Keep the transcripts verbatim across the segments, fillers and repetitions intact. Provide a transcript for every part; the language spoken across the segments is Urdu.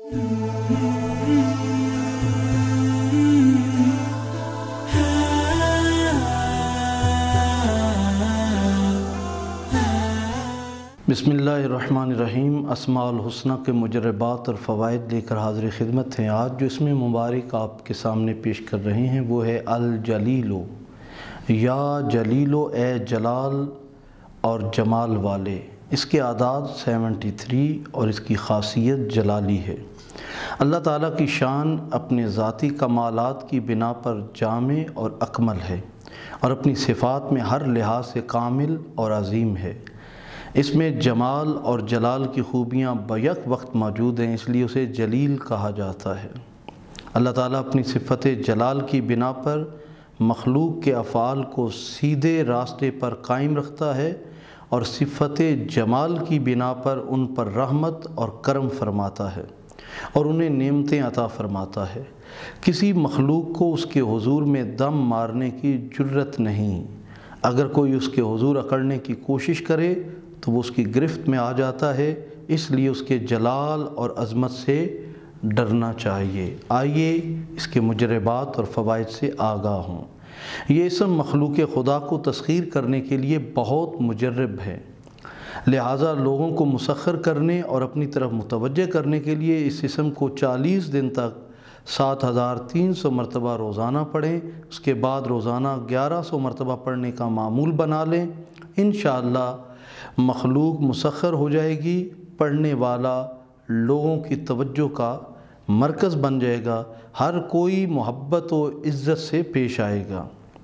بسم اللہ الرحمن الرحیم۔ اسماء الحسنہ کے مجربات اور فوائد لے کر حاضر خدمت ہیں۔ آج جو اسم مبارک آپ کے سامنے پیش کر رہے ہیں وہ ہے الجلیلو، یا جلیلو اے جلال اور جمال والے۔ اس کے اعداد سیونٹی تھری اور اس کی خاصیت جلالی ہے۔ اللہ تعالیٰ کی شان اپنے ذاتی کمالات کی بنا پر جامع اور اکمل ہے اور اپنی صفات میں ہر لحاظ سے کامل اور عظیم ہے۔ اس میں جمال اور جلال کی خوبیاں بیک وقت موجود ہیں، اس لیے اسے جلیل کہا جاتا ہے۔ اللہ تعالیٰ اپنی صفت جلال کی بنا پر مخلوق کے افعال کو سیدھے راستے پر قائم رکھتا ہے اور صفت جمال کی بنا پر ان پر رحمت اور کرم فرماتا ہے اور انہیں نعمتیں عطا فرماتا ہے۔ کسی مخلوق کو اس کے حضور میں دم مارنے کی جرت نہیں۔ اگر کوئی اس کے حضور اکڑنے کی کوشش کرے تو وہ اس کی گرفت میں آ جاتا ہے، اس لیے اس کے جلال اور عظمت سے ڈرنا چاہیے۔ آئیے اس کے مجربات اور فوائد سے آگاہ ہوں۔ یہ اسم مخلوق خدا کو تسخیر کرنے کے لیے بہت مجرب ہے، لہٰذا لوگوں کو مسخر کرنے اور اپنی طرف متوجہ کرنے کے لیے اس اسم کو چالیس دن تک سات ہزار تین سو مرتبہ روزانہ پڑھیں، اس کے بعد روزانہ گیارہ سو مرتبہ پڑھنے کا معمول بنا لیں۔ انشاءاللہ مخلوق مسخر ہو جائے گی، پڑھنے والا لوگوں کی توجہ کا مرکز بن جائے گا، ہر کوئی محبت و عزت سے پیش آئے گا۔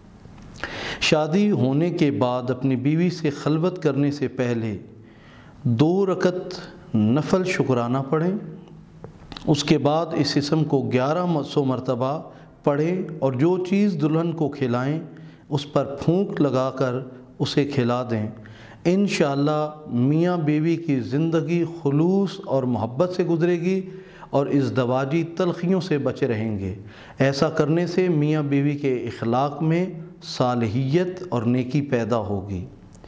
شادی ہونے کے بعد اپنی بیوی سے خلوت کرنے سے پہلے دو رکعت نفل شکرانہ پڑھیں، اس کے بعد اس اسم کو گیارہ سو مرتبہ پڑھیں اور جو چیز دلہن کو کھلائیں اس پر پھونک لگا کر اسے کھلا دیں۔ انشاءاللہ میاں بیوی کی زندگی خلوص اور محبت سے گزرے گی اور ازدواجی تلخیوں سے بچے رہیں گے۔ ایسا کرنے سے میاں بیوی کے اخلاق میں صالحیت اور نیکی پیدا ہوگی۔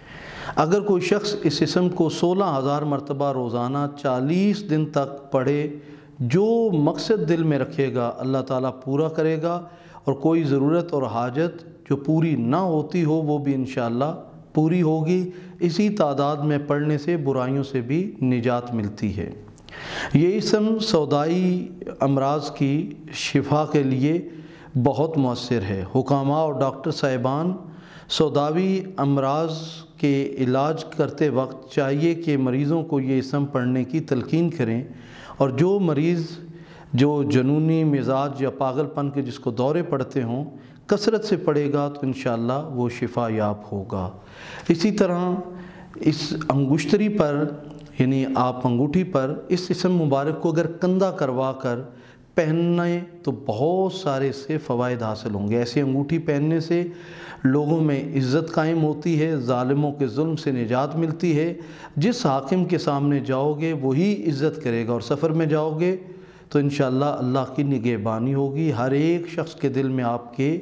اگر کوئی شخص اس اسم کو سولہ ہزار مرتبہ روزانہ چالیس دن تک پڑھے، جو مقصد دل میں رکھے گا اللہ تعالیٰ پورا کرے گا، اور کوئی ضرورت اور حاجت جو پوری نہ ہوتی ہو وہ بھی انشاءاللہ پوری ہوگی۔ اسی تعداد میں پڑھنے سے برائیوں سے بھی نجات ملتی ہے۔ یہ اسم سودائی امراض کی شفا کے لیے بہت مؤثر ہے۔ حکماء اور ڈاکٹر صاحبان سوداوی امراض کے علاج کرتے وقت چاہیے کہ مریضوں کو یہ اسم پڑھنے کی تلقین کریں، اور جو مریض جو جنونی مزاج یا پاگل پن کے جس کو دورے پڑتے ہوں کثرت سے پڑھے گا تو انشاءاللہ وہ شفا یاب ہوگا۔ اسی طرح اس انگشتری پر یعنی آپ انگوٹھی پر اس اسم مبارک کو اگر کندھا کروا کر پہننے تو بہت سارے سے فوائد حاصل ہوں گے۔ ایسی انگوٹھی پہننے سے لوگوں میں عزت قائم ہوتی ہے، ظالموں کے ظلم سے نجات ملتی ہے۔ جس حاکم کے سامنے جاؤ گے وہی عزت کرے گا، اور سفر میں جاؤ گے تو انشاءاللہ اللہ کی نگہبانی ہوگی۔ ہر ایک شخص کے دل میں آپ کے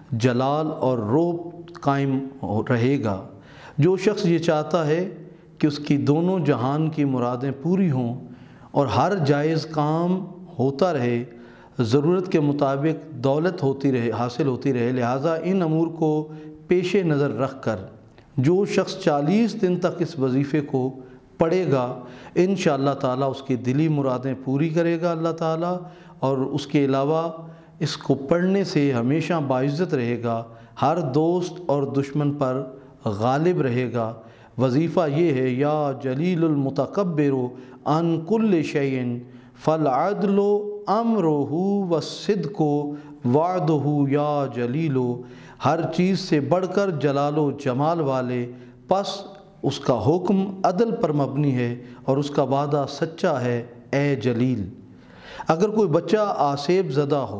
جلال اور رعب قائم رہے گا۔ جو شخص یہ چاہتا ہے کہ اس کی دونوں جہان کی مرادیں پوری ہوں اور ہر جائز کام ہوتا رہے، ضرورت کے مطابق دولت ہوتی رہے حاصل ہوتی رہے، لہٰذا ان امور کو پیش نظر رکھ کر جو شخص چالیس دن تک اس وظیفے کو پڑھے گا انشاءاللہ تعالیٰ اس کی دلی مرادیں پوری کرے گا اللہ تعالیٰ، اور اس کے علاوہ اس کو پڑھنے سے ہمیشہ باعزت رہے گا، ہر دوست اور دشمن پر غالب رہے گا۔ وظیفہ یہ ہے یا جلیل المتکبر عن کل شیء فالعدل امرہ والصدق وعدہ یا جلیل، ہر چیز سے بڑھ کر جلال و جمال والے، پس اس کا حکم عدل پر مبنی ہے اور اس کا وعدہ سچا ہے اے جلیل۔ اگر کوئی بچہ آسیب زدہ ہو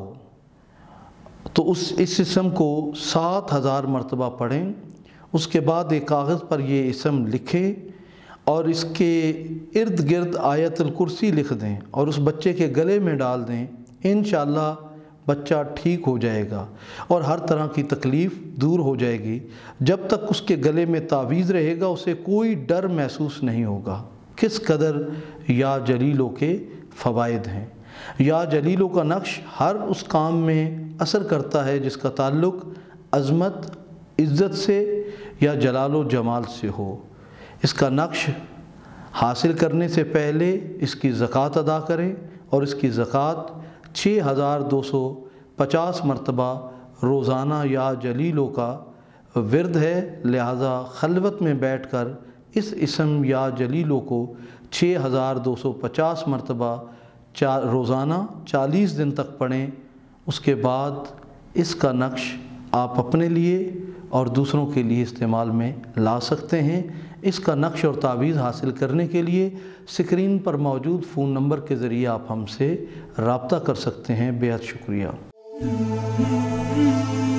تو اس اس اسم کو سات ہزار مرتبہ پڑھیں، اس کے بعد ایک کاغذ پر یہ اسم لکھیں اور اس کے ارد گرد آیت الکرسی لکھ دیں اور اس بچے کے گلے میں ڈال دیں۔ انشاءاللہ بچہ ٹھیک ہو جائے گا اور ہر طرح کی تکلیف دور ہو جائے گی۔ جب تک اس کے گلے میں تعویذ رہے گا اسے کوئی ڈر محسوس نہیں ہوگا۔ کس قدر یا جلیلوں کے فوائد ہیں۔ یا جلیلو کا نقش ہر اس کام میں اثر کرتا ہے جس کا تعلق عظمت، عزت سے یا جلال و جمال سے ہو۔ اس کا نقش حاصل کرنے سے پہلے اس کی زکوٰۃ ادا کریں، اور اس کی زکوٰۃ چھ ہزار دو سو پچاس مرتبہ روزانہ یا جلیلوں کا ورد ہے، لہذا خلوت میں بیٹھ کر اس اسم یا جلیلوں کو چھ ہزار دو سو پچاس مرتبہ چار روزانہ چالیس دن تک پڑھیں۔ اس کے بعد اس کا نقش آپ اپنے لیے اور دوسروں کے لیے استعمال میں لا سکتے ہیں۔ اس کا نقش اور تعویذ حاصل کرنے کے لیے سکرین پر موجود فون نمبر کے ذریعے آپ ہم سے رابطہ کر سکتے ہیں۔ بے حد شکریہ۔